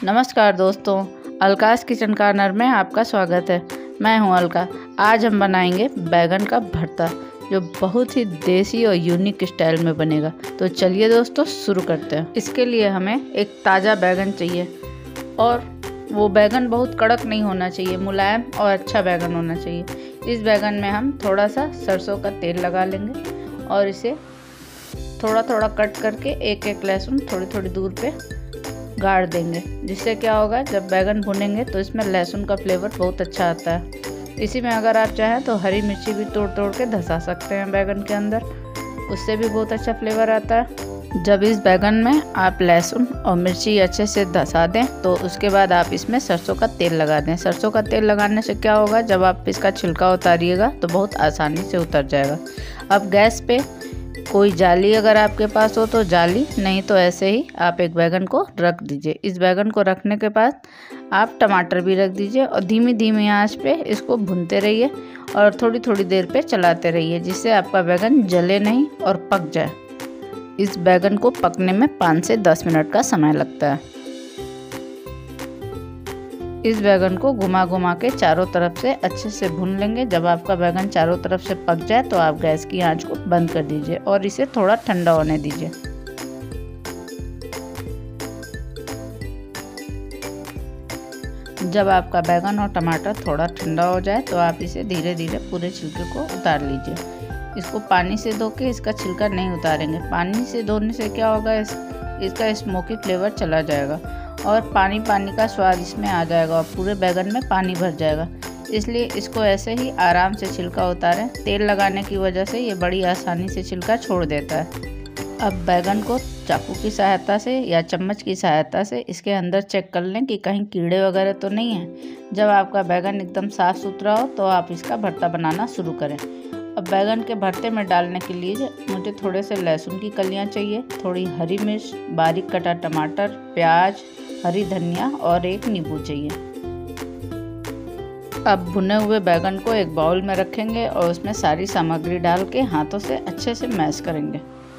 नमस्कार दोस्तों, अलकास kitchen corner में आपका स्वागत है। मैं हूं अलका। आज हम बनाएंगे बैगन का भरता, जो बहुत ही देसी और यूनिक स्टाइल में बनेगा। तो चलिए दोस्तों शुरू करते हैं। इसके लिए हमें एक ताज़ा बैगन चाहिए और वो बैगन बहुत कड़क नहीं होना चाहिए, मुलायम और अच्छा बैगन होना चाहिए। इस बैगन में हम थोड़ा सा सरसों का तेल लगा लेंगे और इसे थोड़ा थोड़ा कट करके एक एक लहसुन थोड़ी थोड़ी दूर पे गाड़ देंगे, जिससे क्या होगा, जब बैगन भुनेंगे तो इसमें लहसुन का फ्लेवर बहुत अच्छा आता है। इसी में अगर आप चाहें तो हरी मिर्ची भी तोड़ तोड़ के धंसा सकते हैं बैगन के अंदर, उससे भी बहुत अच्छा फ्लेवर आता है। जब इस बैगन में आप लहसुन और मिर्ची अच्छे से धंसा दें तो उसके बाद आप इसमें सरसों का तेल लगा दें। सरसों का तेल लगाने से क्या होगा, जब आप इसका छिलका उतारिएगा तो बहुत आसानी से उतर जाएगा। अब गैस पे कोई जाली अगर आपके पास हो तो जाली, नहीं तो ऐसे ही आप एक बैगन को रख दीजिए। इस बैगन को रखने के बाद आप टमाटर भी रख दीजिए और धीमी धीमी आंच पे इसको भूनते रहिए और थोड़ी थोड़ी देर पे चलाते रहिए, जिससे आपका बैगन जले नहीं और पक जाए। इस बैगन को पकने में 5 से 10 मिनट का समय लगता है। इस बैगन को घुमा घुमा के चारों तरफ से अच्छे से भून लेंगे। जब आपका बैगन चारों तरफ से पक जाए तो आप गैस की आंच को बंद कर दीजिए और इसे थोड़ा ठंडा होने दीजिए। जब आपका बैगन और टमाटर थोड़ा ठंडा हो जाए तो आप इसे धीरे धीरे पूरे छिलके को उतार लीजिए। इसको पानी से धो के इसका छिलका नहीं उतारेंगे। पानी से धोने से क्या होगा, इसका स्मोकी फ्लेवर चला जाएगा और पानी का स्वाद इसमें आ जाएगा और पूरे बैगन में पानी भर जाएगा। इसलिए इसको ऐसे ही आराम से छिलका उतारें। तेल लगाने की वजह से ये बड़ी आसानी से छिलका छोड़ देता है। अब बैगन को चाकू की सहायता से या चम्मच की सहायता से इसके अंदर चेक कर लें कि कहीं कीड़े वगैरह तो नहीं हैं। जब आपका बैगन एकदम साफ़ सुथरा हो तो आप इसका भरता बनाना शुरू करें। अब बैगन के भरते में डालने के लिए मुझे थोड़े से लहसुन की कलियां चाहिए, थोड़ी हरी मिर्च, बारीक कटा टमाटर, प्याज, हरी धनिया और एक नींबू चाहिए। अब भुने हुए बैगन को एक बाउल में रखेंगे और उसमें सारी सामग्री डाल के हाथों से अच्छे से मैश करेंगे।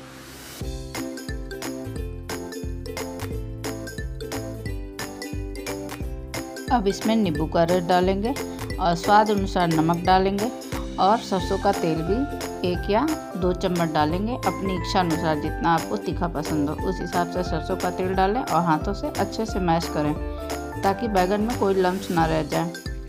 अब इसमें नींबू का रस डालेंगे और स्वाद अनुसार नमक डालेंगे और सरसों का तेल भी 1 या 2 चम्मच डालेंगे। अपनी इच्छा अनुसार जितना आपको तीखा पसंद हो उस हिसाब से सरसों का तेल डालें और हाथों से अच्छे से मैश करें ताकि बैगन में कोई लम्स ना रह जाए।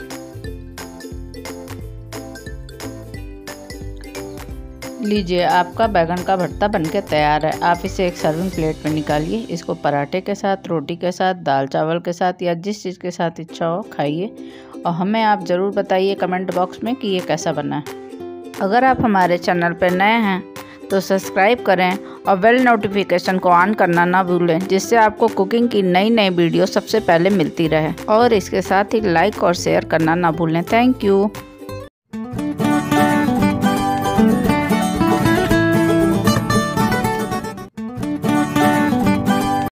लीजिए, आपका बैगन का भरता बनके तैयार है। आप इसे एक सर्विंग प्लेट में निकालिए। इसको पराठे के साथ, रोटी के साथ, दाल चावल के साथ या जिस चीज़ के साथ इच्छा हो खाइए और हमें आप ज़रूर बताइए कमेंट बॉक्स में कि ये कैसा बना है। अगर आप हमारे चैनल पर नए हैं तो सब्सक्राइब करें और बेल नोटिफिकेशन को ऑन करना ना भूलें, जिससे आपको कुकिंग की नई नई वीडियो सबसे पहले मिलती रहे। और इसके साथ ही लाइक और शेयर करना ना भूलें। Thank you.